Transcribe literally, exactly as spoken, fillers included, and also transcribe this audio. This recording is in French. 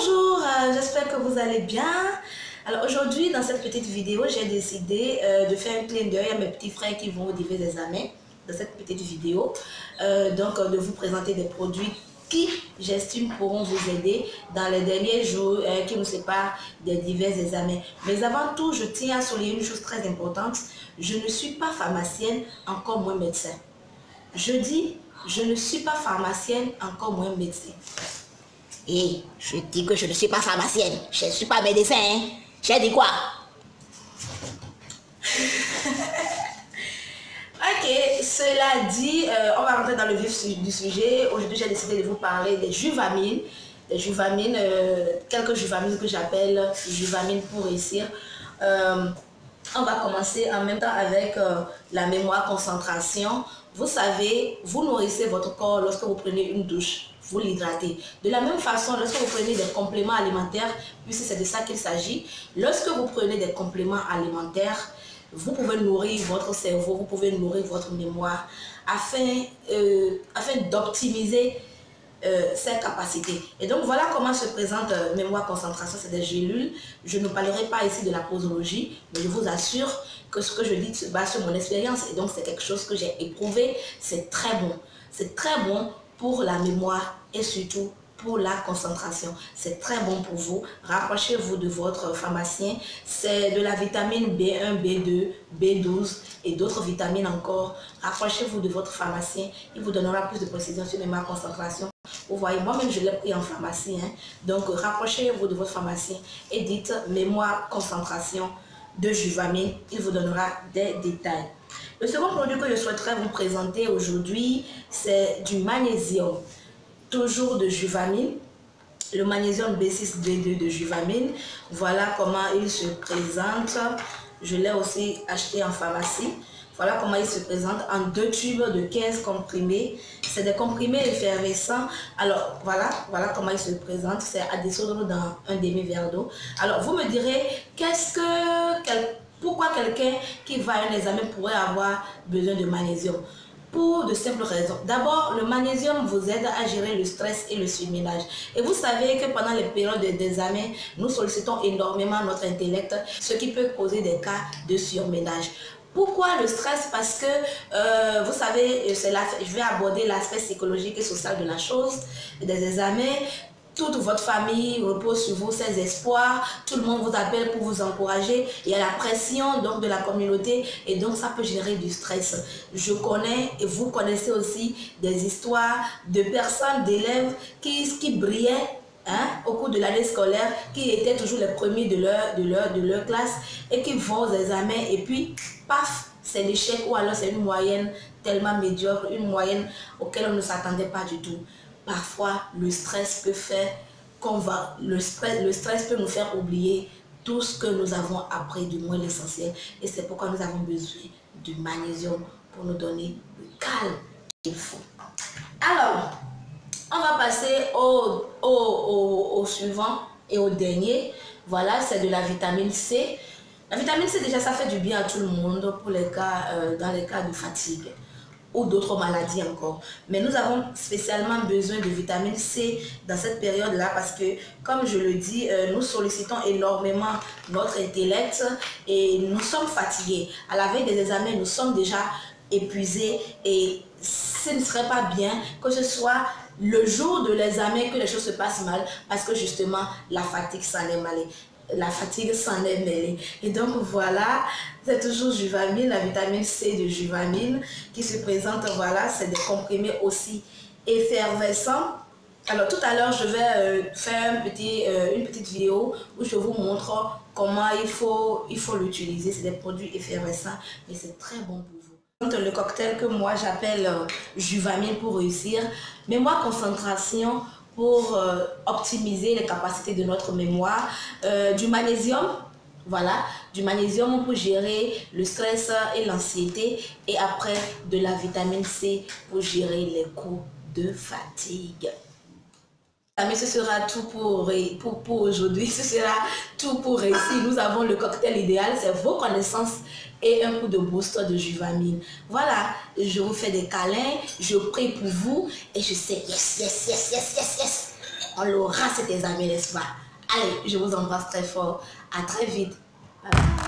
Bonjour, euh, j'espère que vous allez bien. Alors aujourd'hui, dans cette petite vidéo, j'ai décidé euh, de faire un clin d'œil à mes petits frères qui vont au divers examens. Dans cette petite vidéo, euh, donc euh, de vous présenter des produits qui, j'estime, pourront vous aider dans les derniers jours euh, qui nous séparent des divers examens. Mais avant tout, je tiens à souligner une chose très importante. Je ne suis pas pharmacienne, encore moins médecin. Je dis, je ne suis pas pharmacienne, encore moins médecin. Et je dis que je ne suis pas pharmacienne, je ne suis pas médecin. Hein. J'ai dit quoi? Ok, cela dit, euh, on va rentrer dans le vif du sujet. Aujourd'hui, j'ai décidé de vous parler des juvamines. Des juvamines, euh, quelques juvamines que j'appelle juvamines pour réussir. Euh, on va commencer en même temps avec euh, la mémoire concentration. Vous savez, vous nourrissez votre corps lorsque vous prenez une douche. Vous l'hydratez. De la même façon, lorsque vous prenez des compléments alimentaires, puisque c'est de ça qu'il s'agit, lorsque vous prenez des compléments alimentaires, vous pouvez nourrir votre cerveau, vous pouvez nourrir votre mémoire afin, euh, afin d'optimiser euh, ses capacités. Et donc voilà comment se présente euh, mémoire concentration, c'est des gélules. Je ne parlerai pas ici de la posologie, mais je vous assure que ce que je dis se base sur mon expérience et donc c'est quelque chose que j'ai éprouvé. C'est très bon. C'est très bon pour la mémoire et surtout pour la concentration. C'est très bon pour vous. Rapprochez-vous de votre pharmacien. C'est de la vitamine B un, B deux, B douze et d'autres vitamines encore. Rapprochez-vous de votre pharmacien. Il vous donnera plus de précision sur mémoire concentration. Vous voyez, moi-même je l'ai pris en pharmacie. Hein. Donc rapprochez-vous de votre pharmacien et dites mémoire concentration de juvamine. Il vous donnera des détails. Le second produit que je souhaiterais vous présenter aujourd'hui, c'est du magnésium. Toujours de juvamine, le magnésium B six B deux de juvamine. Voilà comment il se présente. Je l'ai aussi acheté en pharmacie. Voilà comment il se présente en deux tubes de quinze comprimés. C'est des comprimés effervescents. Alors voilà, voilà comment il se présente. C'est à dissoudre dans un demi-verre d'eau. Alors vous me direz, qu'est-ce que, quel, pourquoi quelqu'un qui va à un examen pourrait avoir besoin de magnésium? Pour de simples raisons. D'abord, le magnésium vous aide à gérer le stress et le surménage. Et vous savez que pendant les périodes d'examen, nous sollicitons énormément notre intellect, ce qui peut causer des cas de surménage. Pourquoi le stress? Parce que, euh, vous savez, là, je vais aborder l'aspect psychologique et social de la chose, des examens. Toute votre famille repose sur vous, ses espoirs, tout le monde vous appelle pour vous encourager, il y a la pression donc de la communauté et donc ça peut générer du stress. Je connais et vous connaissez aussi des histoires de personnes, d'élèves qui, qui brillaient hein, au cours de l'année scolaire, qui étaient toujours les premiers de leur, de, leur, de leur classe et qui vont aux examens et puis paf, c'est l'échec ou alors c'est une moyenne tellement médiocre, une moyenne auquel on ne s'attendait pas du tout. Parfois, le stress peut faire qu'on va, le stress, le stress peut nous faire oublier tout ce que nous avons appris, du moins l'essentiel. Et c'est pourquoi nous avons besoin du magnésium pour nous donner le calme qu'il faut. Alors, on va passer au, au, au, au suivant et au dernier. Voilà, c'est de la vitamine C. La vitamine C, déjà, ça fait du bien à tout le monde pour les cas, euh, dans les cas de fatigue ou d'autres maladies encore. Mais nous avons spécialement besoin de vitamine C dans cette période-là parce que, comme je le dis, euh, nous sollicitons énormément notre intellect et nous sommes fatigués. À la veille des examens, nous sommes déjà épuisés et ce ne serait pas bien que ce soit le jour de l'examen que les choses se passent mal parce que justement, la fatigue s'en est mêlée. La fatigue s'en est mêlée. Et donc voilà, c'est toujours juvamine, la vitamine C de juvamine qui se présente, voilà, c'est des comprimés aussi effervescents. Alors tout à l'heure, je vais euh, faire un petit, euh, une petite vidéo où je vous montre comment il faut il faut l'utiliser. C'est des produits effervescents, mais c'est très bon pour vous. Le cocktail que moi j'appelle euh, juvamine pour réussir, mémoire concentration, pour euh, optimiser les capacités de notre mémoire, euh, du magnésium, voilà, du magnésium pour gérer le stress et l'anxiété et après de la vitamine C pour gérer les coups de fatigue. Amis, ce sera tout pour, pour, pour aujourd'hui, ce sera tout pour réussir. Nous avons le cocktail idéal, c'est vos connaissances et un coup de boost de juvamine. Voilà, je vous fais des câlins, je prie pour vous et je sais, yes, yes, yes, yes, yes, yes. on l'aura cet examen, n'est-ce pas? Allez, je vous embrasse très fort. À très vite. Bye bye.